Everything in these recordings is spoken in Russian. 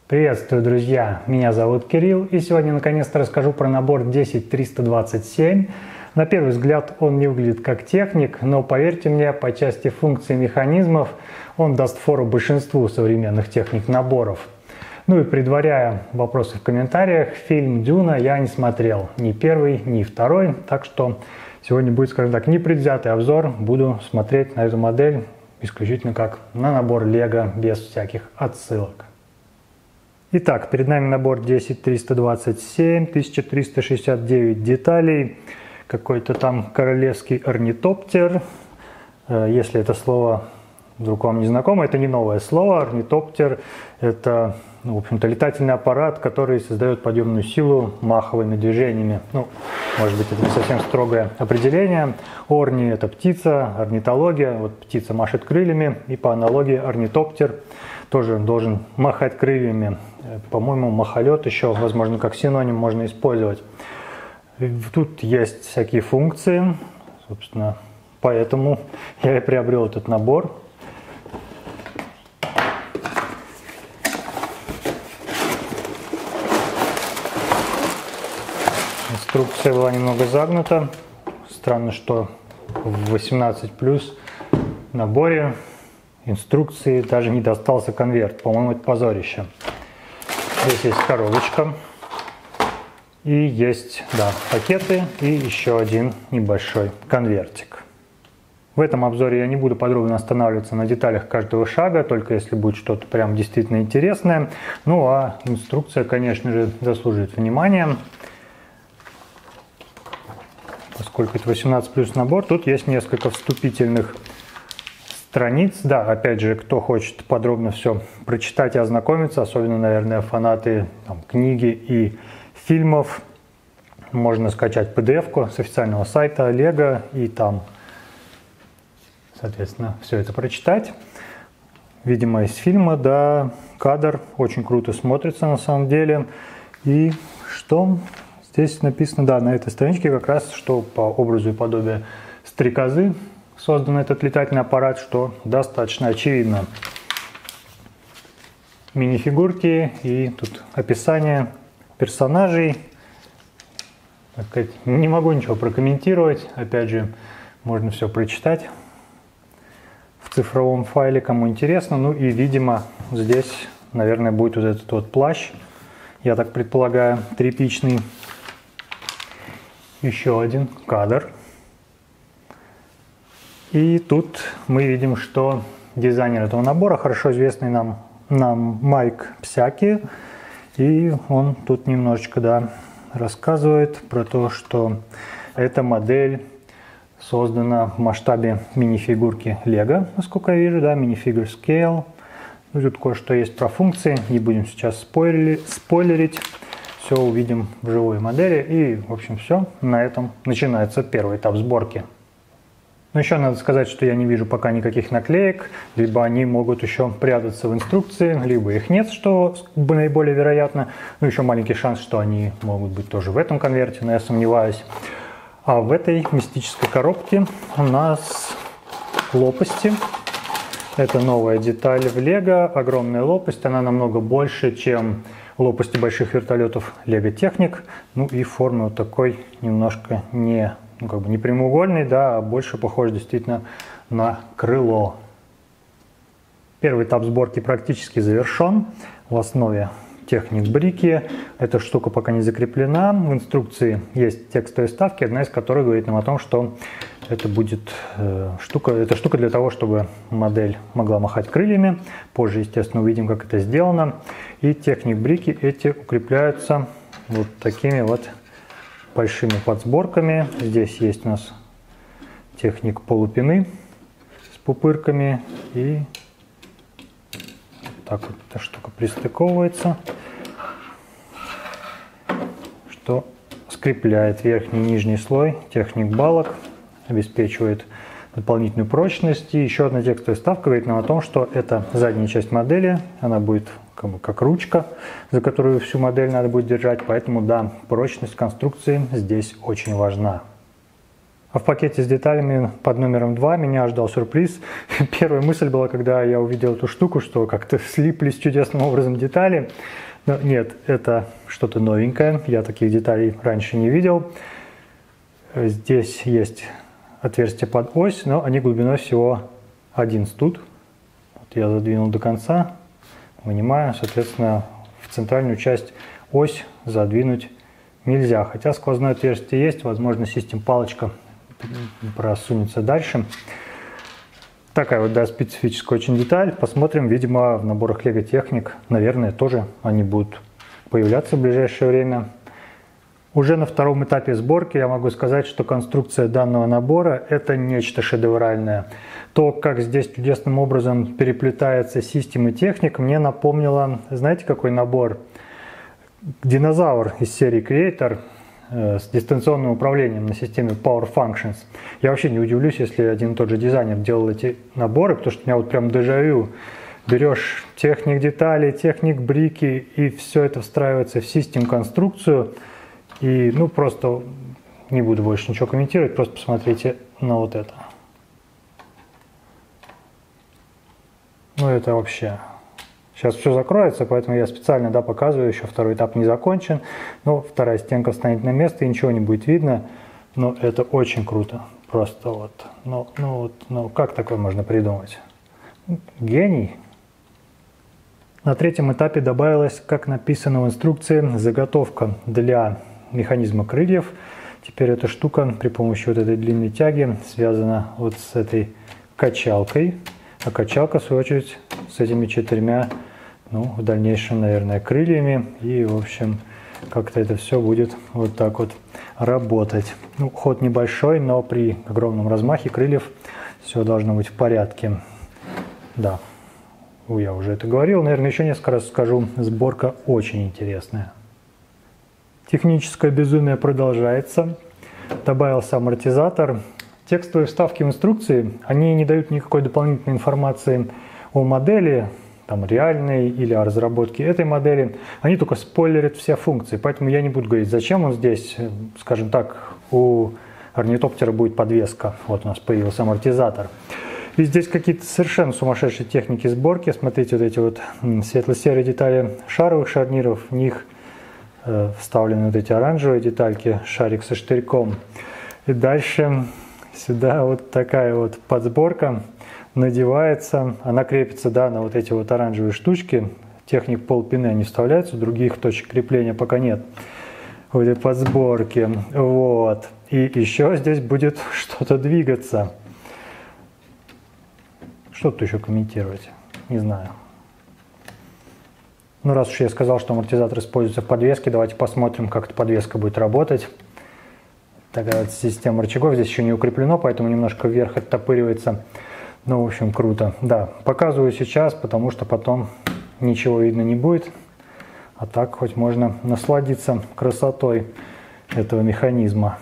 Приветствую, друзья! Меня зовут Кирилл, и сегодня наконец-то расскажу про набор 10327. На первый взгляд он не выглядит как техник, но поверьте мне, по части функций и механизмов он даст фору большинству современных техник-наборов. Ну и предваряя вопросы в комментариях, фильм «Дюна» я не смотрел, ни первый, ни второй, так что сегодня будет, скажем так, непредвзятый обзор, буду смотреть на эту модель исключительно как на набор Лего, без всяких отсылок. Итак, перед нами набор 10327, 1369 деталей, какой-то там королевский орнитоптер. Если это слово вдруг вам не знакомо, это не новое слово. Орнитоптер – это, в общем-то, летательный аппарат, который создает подъемную силу маховыми движениями. Может быть, это не совсем строгое определение. Орни – это птица, орнитология. Вот птица машет крыльями, и по аналогии орнитоптер тоже должен махать крыльями. По-моему, махолет еще, возможно, как синоним можно использовать. Тут есть всякие функции, собственно, поэтому я и приобрел этот набор. Инструкция была немного загнута. Странно, что в 18+ наборе инструкции даже не достался конверт. По-моему, это позорище. Здесь есть коробочка. И есть, да, пакеты и еще один небольшой конвертик. В этом обзоре я не буду подробно останавливаться на деталях каждого шага, только если будет что-то прям действительно интересное. Ну а инструкция, конечно же, заслуживает внимания. Поскольку это 18+ набор, тут есть несколько вступительных страниц. Да, опять же, кто хочет подробно все прочитать и ознакомиться, особенно, наверное, фанаты книги и фильмов, можно скачать PDF-ку с официального сайта Lego и там, соответственно, все это прочитать. Видимо, из фильма, да, кадр очень круто смотрится на самом деле. И что здесь написано, да, на этой страничке как раз, что по образу и подобию стрекозы создан этот летательный аппарат, что достаточно очевидно. Мини-фигурки и тут описание персонажей. Так сказать, не могу ничего прокомментировать. Опять же, можно все прочитать в цифровом файле, кому интересно. Ну и, видимо, здесь, наверное, будет вот этот вот плащ. Я так предполагаю, тряпичный. Еще один кадр. И тут мы видим, что дизайнер этого набора, хорошо известный нам Майк Псяки, и он тут немножечко, да, рассказывает про то, что эта модель создана в масштабе мини-фигурки Lego, насколько я вижу, да, Minifigure Scale. Ну, тут кое-что есть про функции, не будем сейчас спойлерить, все увидим в живой модели. И, в общем, все, на этом начинается первый этап сборки. Но еще надо сказать, что я не вижу пока никаких наклеек, либо они могут еще прятаться в инструкции, либо их нет, что наиболее вероятно. Ну, еще маленький шанс, что они могут быть тоже в этом конверте, но я сомневаюсь. А в этой мистической коробке у нас лопасти. Это новая деталь в Lego, огромная лопасть, она намного больше, чем лопасти больших вертолетов Lego Technic. Ну и формы вот такой немножко не прямоугольный, да, а больше похож действительно на крыло. Первый этап сборки практически завершен. В основе техник-брики. Эта штука пока не закреплена. В инструкции есть текстовые вставки, одна из которых говорит нам о том, что это будет штука для того, чтобы модель могла махать крыльями. Позже, естественно, увидим, как это сделано. И техник-брики эти укрепляются вот такими вот большими подсборками. Здесь есть у нас техник полупины с пупырками. И так вот эта штука пристыковывается, что скрепляет верхний и нижний слой. Техник балок обеспечивает дополнительную прочность. И еще одна текстовая вставка говорит нам о том, что это задняя часть модели, она будет как ручка, за которую всю модель надо будет держать, поэтому да, прочность конструкции здесь очень важна. А в пакете с деталями под номером 2 меня ждал сюрприз. Первая мысль была, когда я увидел эту штуку, что как-то слиплись чудесным образом детали. Но нет, это что-то новенькое. Я таких деталей раньше не видел. Здесь есть отверстие под ось, но они глубиной всего 11 тут. Вот я задвинул до конца, вынимаю, соответственно, в центральную часть ось задвинуть нельзя. Хотя сквозное отверстие есть, возможно, систем-палочка просунется дальше. Такая вот, да, специфическая очень деталь. Посмотрим, видимо, в наборах Lego Technic, наверное, тоже они будут появляться в ближайшее время. Уже на втором этапе сборки я могу сказать, что конструкция данного набора – это нечто шедевральное. То, как здесь чудесным образом переплетается System и Technic, мне напомнило, знаете, какой набор? Динозавр из серии Creator с дистанционным управлением на системе Power Functions. Я вообще не удивлюсь, если один и тот же дизайнер делал эти наборы, потому что у меня вот прям дежавю. Берешь Technic детали, Technic брики, и все это встраивается в System конструкцию. И, ну, просто не буду больше ничего комментировать, просто посмотрите на вот это. Ну, это вообще... Сейчас все закроется, поэтому я специально, да, показываю, еще второй этап не закончен. Но вторая стенка встанет на место, и ничего не будет видно. Но это очень круто. Просто вот. Ну, как такое можно придумать? Гений. На третьем этапе добавилась, как написано в инструкции, заготовка для механизма крыльев. Теперь эта штука при помощи вот этой длинной тяги связана вот с этой качалкой. А качалка, в свою очередь, с этими четырьмя, ну, в дальнейшем, наверное, крыльями. И, в общем, как-то это все будет вот так вот работать. Ну, ход небольшой, но при огромном размахе крыльев все должно быть в порядке. Да, я уже это говорил, наверное, еще несколько раз скажу. Сборка очень интересная. Техническое безумие продолжается. Добавился амортизатор. Текстовые вставки в инструкции, они не дают никакой дополнительной информации о модели, там, реальной или о разработке этой модели. Они только спойлерят все функции, поэтому я не буду говорить, зачем он здесь. Скажем так, у орнитоптера будет подвеска. Вот у нас появился амортизатор. И здесь какие-то совершенно сумасшедшие техники сборки. Смотрите, вот эти вот светло-серые детали шаровых шарниров, в них вставлены вот эти оранжевые детальки, шарик со штырьком. И дальше... Сюда вот такая вот подсборка надевается, она крепится, да, на вот эти вот оранжевые штучки. Техник полпины не вставляются, других точек крепления пока нет в этой подсборке. Вот. И еще здесь будет что-то двигаться. Что тут еще комментировать? Не знаю. Ну, раз уж я сказал, что амортизатор используется в подвеске, давайте посмотрим, как эта подвеска будет работать. Такая вот система рычагов здесь еще не укреплено, поэтому немножко вверх оттопыривается. Ну, в общем, круто. Да, показываю сейчас, потому что потом ничего видно не будет. А так хоть можно насладиться красотой этого механизма.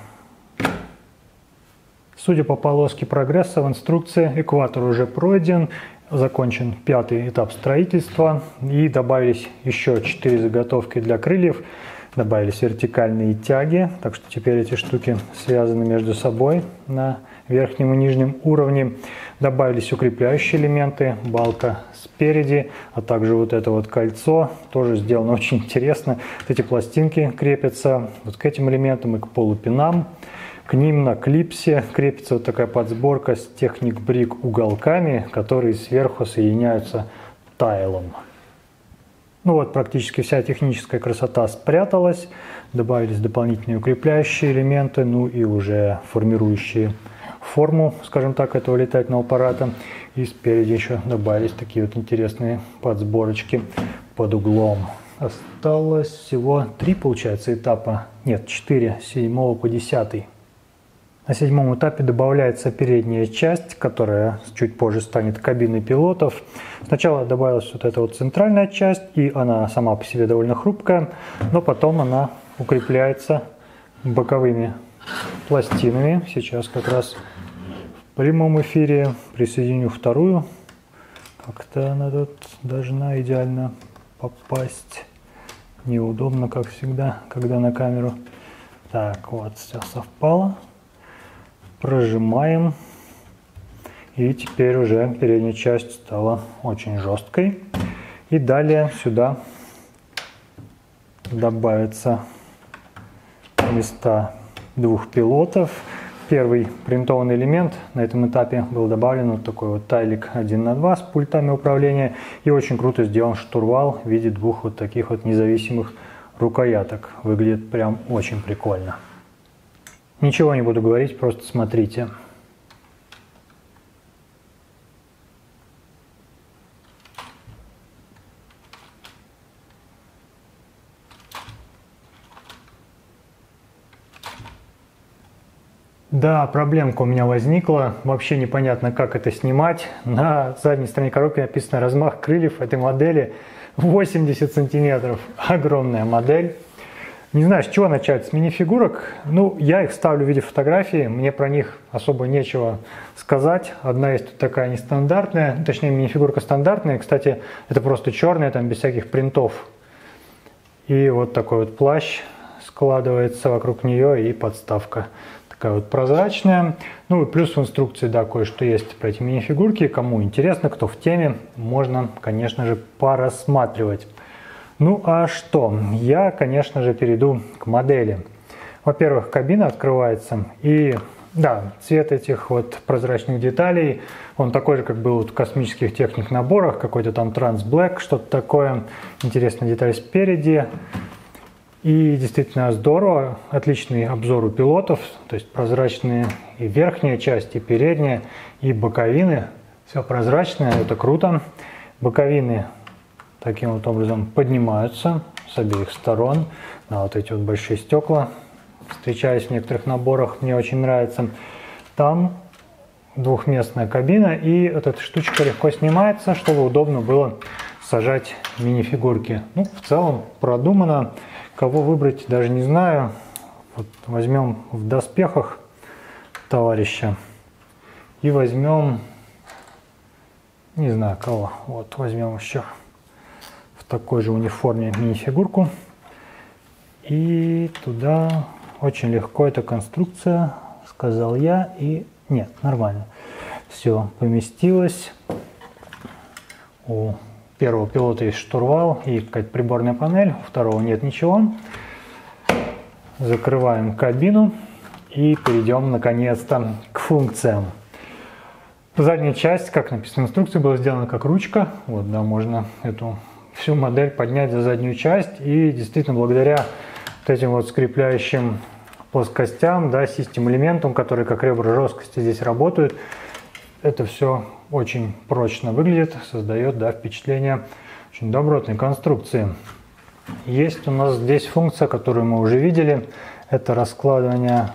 Судя по полоске прогресса в инструкции, экватор уже пройден. Закончен 5-й этап строительства. И добавились еще 4 заготовки для крыльев. Добавились вертикальные тяги, так что теперь эти штуки связаны между собой на верхнем и нижнем уровне. Добавились укрепляющие элементы, балка спереди, а также вот это вот кольцо, тоже сделано очень интересно. Вот эти пластинки крепятся вот к этим элементам и к полупинам. К ним на клипсе крепится вот такая подсборка с Technic Brick уголками, которые сверху соединяются тайлом. Ну вот, практически вся техническая красота спряталась, добавились дополнительные укрепляющие элементы, ну и уже формирующие форму, скажем так, этого летательного аппарата. И спереди еще добавились такие вот интересные подсборочки под углом. Осталось всего 3, получается, этапа, нет, 4, с 7 по 10. На 7-м этапе добавляется передняя часть, которая чуть позже станет кабиной пилотов. Сначала добавилась вот эта вот центральная часть, и она сама по себе довольно хрупкая, но потом она укрепляется боковыми пластинами. Сейчас как раз в прямом эфире присоединю вторую. Как-то она тут должна идеально попасть. Неудобно, как всегда, когда на камеру. Так, вот, все совпало. Прожимаем. И теперь уже передняя часть стала очень жесткой. И далее сюда добавятся места двух пилотов. Первый принтованный элемент на этом этапе был добавлен вот такой вот тайлик 1×2 с пультами управления. И очень круто сделан штурвал в виде двух вот таких вот независимых рукояток. Выглядит прям очень прикольно. Ничего не буду говорить, просто смотрите. Да, проблемка у меня возникла. Вообще непонятно, как это снимать. На задней стороне коробки написано размах крыльев этой модели 80 сантиметров. Огромная модель. Не знаю, с чего начать. С мини-фигурок. Ну, я их ставлю в виде фотографии. Мне про них особо нечего сказать. Одна есть тут такая нестандартная. Точнее, мини-фигурка стандартная. Кстати, это просто черная, там без всяких принтов. И вот такой вот плащ складывается вокруг нее и подставка. Такая вот прозрачная. Ну и плюс в инструкции, да, кое-что есть про эти мини-фигурки. Кому интересно, кто в теме, можно, конечно же, порассматривать. Ну а что? Я, конечно же, перейду к модели. Во-первых, кабина открывается. И да, цвет этих вот прозрачных деталей, он такой же, как был в космических техник наборах. Какой-то там Trans Black, что-то такое. Интересная деталь спереди. И действительно здорово, отличный обзор у пилотов, то есть прозрачные и верхняя часть, и передняя, и боковины. Все прозрачное, это круто. Боковины таким вот образом поднимаются с обеих сторон. На вот эти вот большие стекла встречались в некоторых наборах, мне очень нравится. Там двухместная кабина, и вот эта штучка легко снимается, чтобы удобно было сажать мини-фигурки. Ну, в целом продумано. Кого выбрать, даже не знаю. Вот возьмем в доспехах товарища и возьмем, не знаю кого, вот возьмем еще в такой же униформе мини-фигурку. И туда очень легко эта конструкция, сказал я, и нет, нормально. Все поместилось. У первого пилота есть штурвал и какая-то приборная панель, у второго нет ничего. Закрываем кабину и перейдем наконец-то к функциям. Задняя часть, как написано в инструкции, была сделана как ручка. Вот, да, можно эту всю модель поднять за заднюю часть. И действительно, благодаря вот этим вот скрепляющим плоскостям, да, систем-элементам, которые как ребра жесткости здесь работают, это все очень прочно выглядит, создает, да, впечатление очень добротной конструкции. Есть у нас здесь функция, которую мы уже видели, это раскладывание,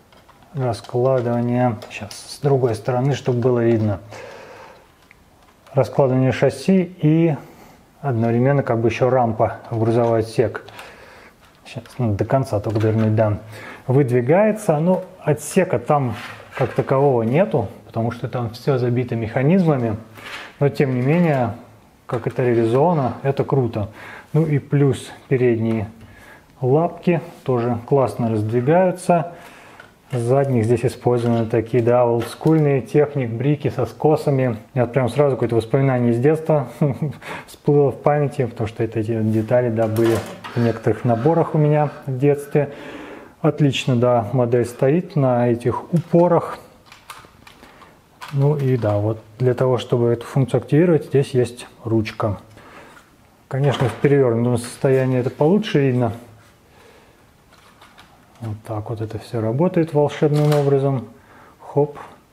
сейчас с другой стороны, чтобы было видно, раскладывание шасси и одновременно как бы еще рампа в грузовой отсек. Сейчас надо до конца только довернуть, да. Выдвигается, но отсека там как такового нету, потому что там все забито механизмами, но тем не менее, как это реализовано, это круто. Ну и плюс передние лапки тоже классно раздвигаются. С задних здесь использованы такие, да, олдскульные техник, брики со скосами. Я прям сразу какое-то воспоминание из детства всплыло в памяти, потому что эти детали, да, были в некоторых наборах у меня в детстве. Отлично, да, модель стоит на этих упорах. Ну и да, вот для того, чтобы эту функцию активировать, здесь есть ручка. Конечно, в перевернутом состоянии это получше видно. Вот так вот это все работает волшебным образом. Хоп.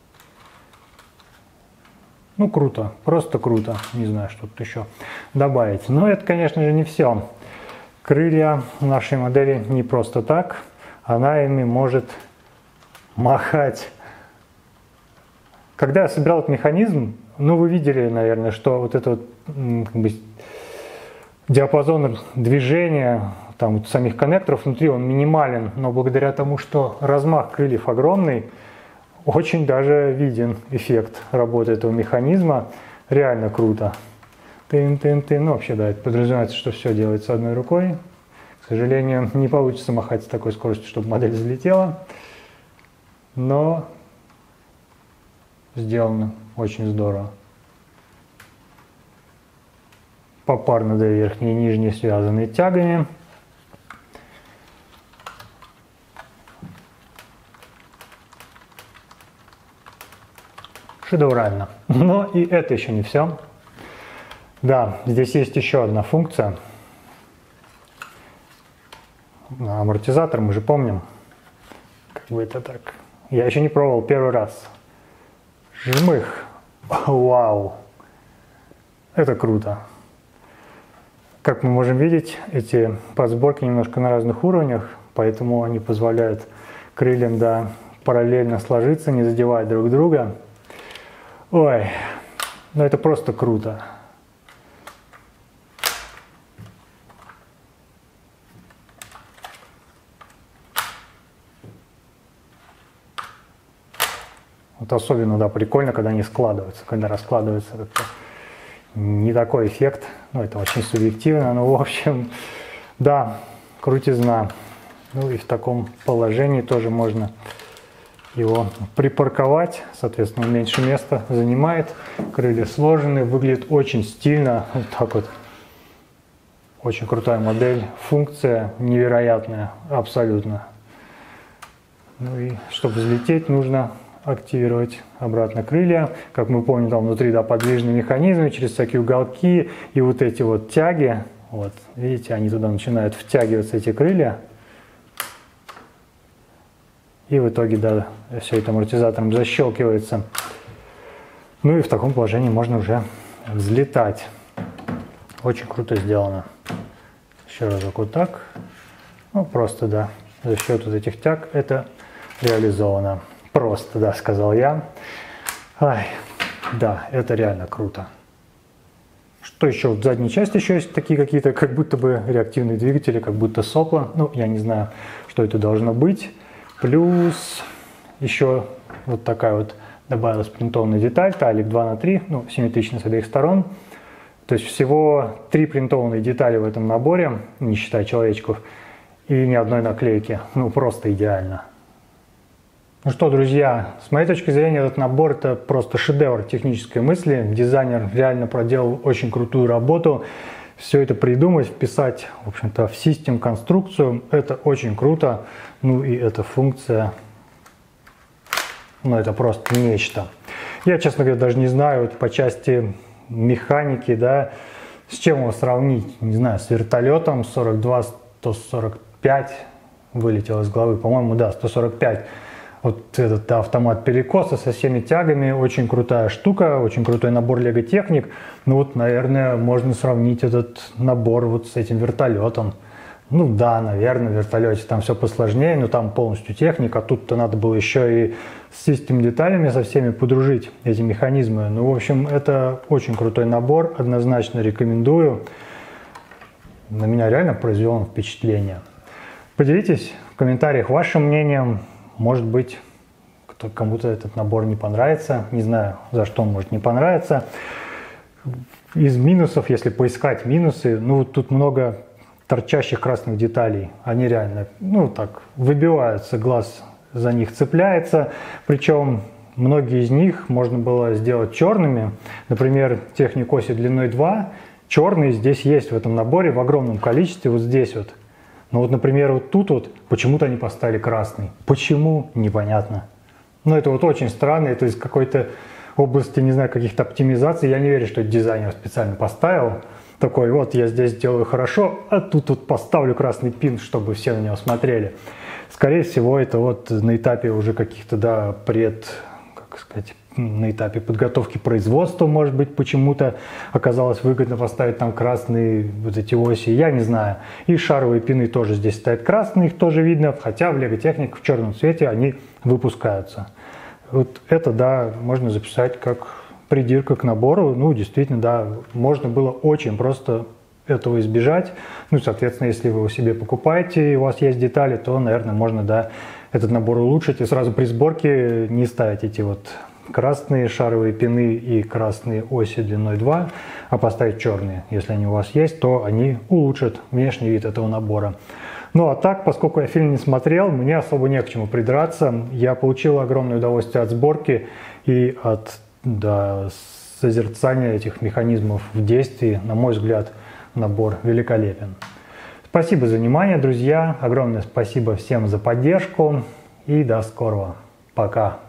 Ну, круто, просто круто. Не знаю, что тут еще добавить. Но это, конечно же, не все. Крылья нашей модели не просто так. Она ими может махать. Когда я собирал этот механизм, ну, вы видели, наверное, что вот этот вот, как бы, диапазон движения там, вот, самих коннекторов внутри, он минимален, но благодаря тому, что размах крыльев огромный, очень даже виден эффект работы этого механизма. Реально круто. Тын-тын-тын. Ну, вообще, да, это подразумевается, что все делается одной рукой. К сожалению, не получится махать с такой скоростью, чтобы модель взлетела. Но сделано очень здорово. Попарно, да, верхние и нижние связаны тягами. Шедеврально. Но и это еще не все. Да, здесь есть еще одна функция. Амортизатор, мы же помним. Как бы это так. Я еще не пробовал первый раз. Жмых. Вау. Это круто. Как мы можем видеть, эти подсборки немножко на разных уровнях, поэтому они позволяют крыльям, да, параллельно сложиться, не задевая друг друга. Ой, ну это просто круто. Вот особенно, да, прикольно, когда они складываются, когда раскладываются, как-то не такой эффект. Ну, это очень субъективно, но, в общем, да, крутизна. Ну и в таком положении тоже можно его припарковать, соответственно, меньше места занимает. Крылья сложены, выглядит очень стильно, вот так вот. Очень крутая модель, функция невероятная, абсолютно. Ну и чтобы взлететь, нужно активировать обратно крылья. Как мы помним, там внутри, да, подвижные механизмы через всякие уголки и вот эти вот тяги. Вот, видите, они туда начинают втягиваться, эти крылья. И в итоге, да, все это амортизатором защелкивается. Ну и в таком положении можно уже взлетать. Очень круто сделано. Еще разок вот так. Ну, просто, да, за счет вот этих тяг это реализовано. Просто, да, сказал я. Ай, да, это реально круто. Что еще? В задней части еще есть такие какие-то, как будто бы реактивные двигатели, как будто сопла. Ну, я не знаю, что это должно быть. Плюс еще вот такая вот добавилась принтованная деталь, талик 2х3, ну, симметрично с обеих сторон. То есть всего 3 принтованные детали в этом наборе, не считая человечков, и ни одной наклейки. Ну, просто идеально. Ну что, друзья, с моей точки зрения, этот набор – это просто шедевр технической мысли. Дизайнер реально проделал очень крутую работу. Все это придумать, вписать, в общем-то, в систем-конструкцию – это очень круто. Ну и эта функция, ну это просто нечто. Я, честно говоря, даже не знаю вот по части механики, да, с чем его сравнить. Не знаю, с вертолетом 42-145 вылетело из головы, по-моему, да, 145. Вот этот, да, автомат перекоса со всеми тягами, очень крутая штука, очень крутой набор лего-техник. Ну вот, наверное, можно сравнить этот набор вот с этим вертолетом. Ну да, наверное, в вертолете там все посложнее, но там полностью техника. Тут-то надо было еще и с систем-деталями со всеми подружить эти механизмы. Ну, в общем, это очень крутой набор, однозначно рекомендую. На меня реально произвел он впечатление. Поделитесь в комментариях вашим мнением. Может быть, кому-то этот набор не понравится. Не знаю, за что он может не понравиться. Из минусов, если поискать минусы, ну, тут много торчащих красных деталей. Они реально, ну, так, выбиваются, глаз за них цепляется. Причем многие из них можно было сделать черными. Например, техник оси длиной 2. Черные здесь есть в этом наборе в огромном количестве, вот здесь вот. Но вот, например, вот тут вот почему-то они поставили красный. Почему? Непонятно. Но это вот очень странно. Это из какой-то области, не знаю, каких-то оптимизаций. Я не верю, что дизайнер специально поставил. Такой, вот я здесь делаю хорошо, а тут вот поставлю красный пин, чтобы все на него смотрели. Скорее всего, это вот на этапе уже каких-то, да, как сказать, на этапе подготовки производства, может быть, почему-то оказалось выгодно поставить там красные вот эти оси, я не знаю. И шаровые пины тоже здесь стоят красные, их тоже видно, хотя в лего-техник в черном цвете они выпускаются. Вот это, да, можно записать как придирка к набору. Ну, действительно, да, можно было очень просто этого избежать. Ну, соответственно, если вы его себе покупаете и у вас есть детали, то, наверное, можно, да, этот набор улучшить и сразу при сборке не ставить эти вот красные шаровые пины и красные оси длиной 2, а поставить черные. Если они у вас есть, то они улучшат внешний вид этого набора. Ну а так, поскольку я фильм не смотрел, мне особо не к чему придраться. Я получил огромное удовольствие от сборки и от созерцания этих механизмов в действии, на мой взгляд, набор великолепен. Спасибо за внимание, друзья. Огромное спасибо всем за поддержку. И до скорого. Пока.